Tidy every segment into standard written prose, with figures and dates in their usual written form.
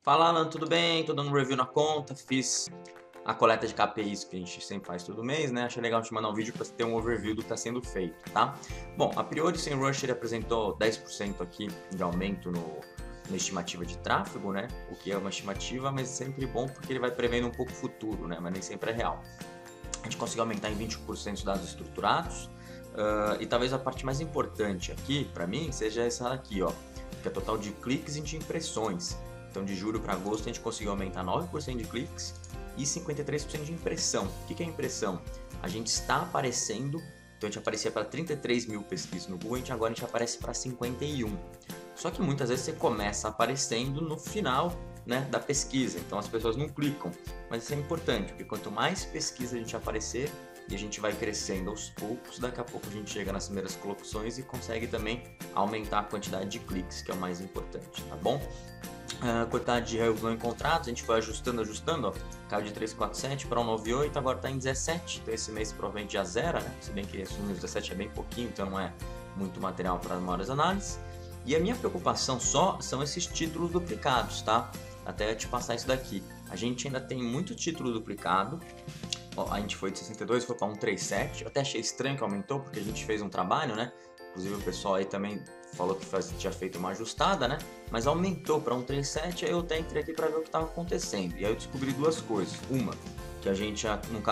Fala, Alan, tudo bem? Tô dando um review na conta, fiz a coleta de KPIs que a gente sempre faz todo mês, né? Achei legal te mandar um vídeo para você ter um overview do que está sendo feito, tá? Bom, a priori, o SEMrush ele apresentou 10% aqui de aumento na estimativa de tráfego, né? O que é uma estimativa, mas é sempre bom porque ele vai prevendo um pouco o futuro, né? Mas nem sempre é real. A gente conseguiu aumentar em 20% os dados estruturados, e talvez a parte mais importante aqui, para mim, seja essa aqui, ó, que é o total de cliques e de impressões. Então, de julho para agosto, a gente conseguiu aumentar 9% de cliques e 53% de impressão. O que é impressão? A gente está aparecendo, então a gente aparecia para 33 mil pesquisas no Google, agora a gente aparece para 51. Só que muitas vezes você começa aparecendo no final, né, da pesquisa, então as pessoas não clicam. Mas isso é importante, porque quanto mais pesquisa a gente aparecer, e a gente vai crescendo aos poucos, daqui a pouco a gente chega nas primeiras colocações e consegue também aumentar a quantidade de cliques, que é o mais importante, tá bom? A quantidade de erros não encontrados, a gente foi ajustando, ó, caiu de 347 para 198, agora está em 17, então esse mês provavelmente já zera, né? Se bem que esse número 17 é bem pouquinho, então não é muito material para maiores análises. E a minha preocupação só são esses títulos duplicados, tá? Até te passar isso daqui. A gente ainda tem muito título duplicado. Ó, a gente foi de 62, foi para 137. Eu até achei estranho que aumentou, porque a gente fez um trabalho, né? Inclusive o pessoal aí também falou que tinha feito uma ajustada, né? Mas aumentou para 137, aí eu até entrei aqui para ver o que estava acontecendo. E aí eu descobri duas coisas. Uma, que a gente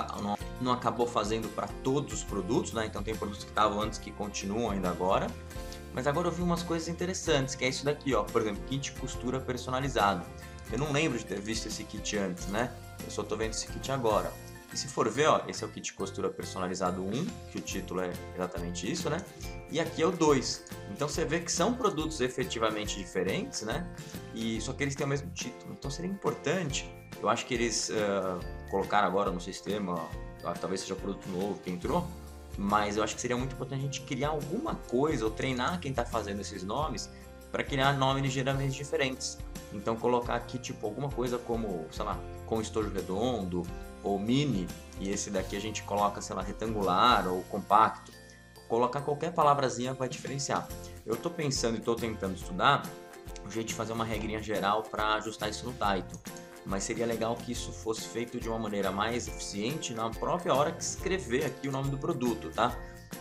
não acabou fazendo para todos os produtos, né? Então tem produtos que estavam antes que continuam ainda agora. Mas agora eu vi umas coisas interessantes, que é isso daqui, ó. Por exemplo, kit costura personalizado. Eu não lembro de ter visto esse kit antes, né? Eu só tô vendo esse kit agora. E se for ver, ó, esse é o kit costura personalizado 1, que o título é exatamente isso, né? E aqui é o 2. Então você vê que são produtos efetivamente diferentes, né? E só que eles têm o mesmo título. Então seria importante, eu acho que eles colocaram agora no sistema, talvez seja produto novo que entrou, mas eu acho que seria muito importante a gente criar alguma coisa ou treinar quem está fazendo esses nomes para criar nomes ligeiramente diferentes. Então colocar aqui tipo alguma coisa como, sei lá, com estojo redondo ou mini, e esse daqui a gente coloca, sei lá, retangular ou compacto. Colocar qualquer palavrazinha vai diferenciar. Eu estou pensando e estou tentando estudar o jeito de fazer uma regrinha geral para ajustar isso no title. Mas seria legal que isso fosse feito de uma maneira mais eficiente na própria hora que escrever aqui o nome do produto, tá?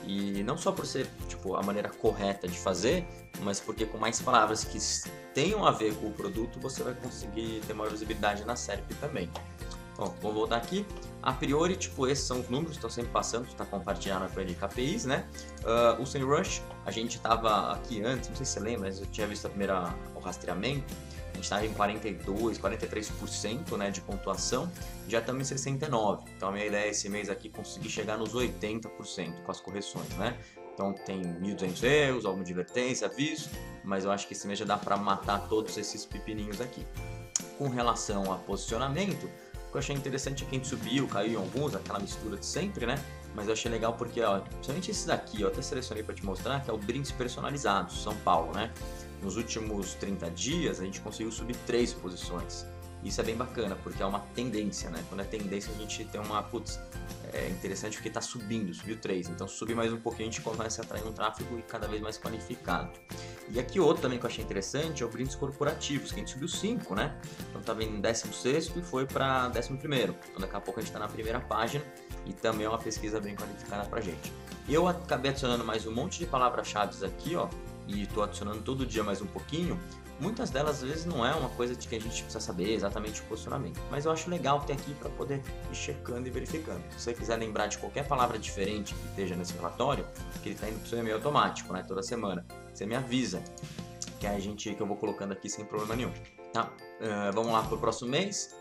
E não só por ser tipo a maneira correta de fazer, mas porque com mais palavras que tenham a ver com o produto, você vai conseguir ter maior visibilidade na SERP também. Bom, vou voltar aqui. A priori, tipo, esses são os números que estão sempre passando, está compartilhando na planilha de KPIs, né? O SEMrush, a gente estava aqui antes, não sei se você lembra, mas eu tinha visto o rastreamento, a gente estava em 42, 43%, né, de pontuação, já estamos em 69%. Então a minha ideia é esse mês aqui conseguir chegar nos 80% com as correções, né? Então tem 1.200 erros, alguma advertência, aviso, mas eu acho que esse mês já dá para matar todos esses pepininhos aqui. Com relação a posicionamento, o que eu achei interessante é que a gente subiu, caiu em alguns, aquela mistura de sempre, né? Mas eu achei legal porque, ó, principalmente esse daqui, eu até selecionei para te mostrar, que é o Brinks Personalizados, São Paulo, né? Nos últimos 30 dias, a gente conseguiu subir 3 posições. Isso é bem bacana, porque é uma tendência, né? Quando é tendência, a gente tem uma, putz, é interessante porque tá subindo, subiu 3. Então, se subir mais um pouquinho, a gente começa a atrair um tráfego cada vez mais qualificado. E aqui outro também que eu achei interessante é o Brinks Corporativos, que a gente subiu 5, né? Então, tava em 16º e foi para 11º. Então, daqui a pouco a gente tá na primeira página e também é uma pesquisa bem qualificada pra gente. Eu acabei adicionando mais um monte de palavras-chave aqui, ó, e estou adicionando todo dia mais um pouquinho. Muitas delas às vezes não é uma coisa de que a gente precisa saber exatamente o posicionamento, mas eu acho legal ter aqui para poder ir checando e verificando. Se você quiser lembrar de qualquer palavra diferente que esteja nesse relatório, que ele está indo para o seu e-mail automático, né, toda semana, você me avisa que eu vou colocando aqui sem problema nenhum, tá? Vamos lá para o próximo mês.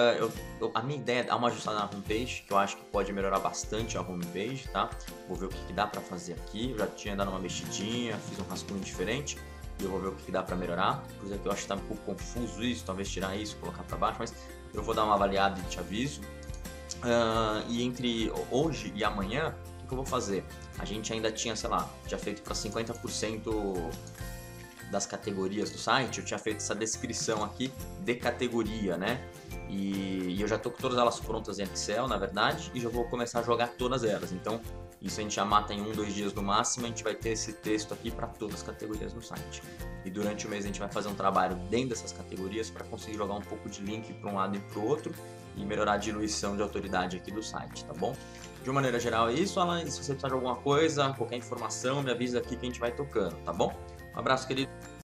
A minha ideia é dar uma ajustada na homepage, que eu acho que pode melhorar bastante a homepage, tá? Vou ver o que dá para fazer aqui. Eu já tinha dado uma mexidinha, fiz um rascunho diferente e eu vou ver o que dá para melhorar. Por exemplo, eu acho que tá um pouco confuso isso, talvez tirar isso, colocar para baixo, mas eu vou dar uma avaliada e te aviso. E entre hoje e amanhã, o que eu vou fazer? A gente ainda tinha, sei lá, já feito para 50% das categorias do site, eu tinha feito essa descrição aqui de categoria, né? E eu já tô com todas elas prontas em Excel, na verdade, e já vou começar a jogar todas elas. Então, Isso a gente já mata em 1, 2 dias no máximo, a gente vai ter esse texto aqui para todas as categorias no site. E durante o mês a gente vai fazer um trabalho dentro dessas categorias para conseguir jogar um pouco de link para um lado e para o outro e melhorar a diluição de autoridade aqui do site, tá bom? De uma maneira geral é isso, Alan. E se você precisar de alguma coisa, qualquer informação, me avisa aqui que a gente vai tocando, tá bom? Um abraço, querido.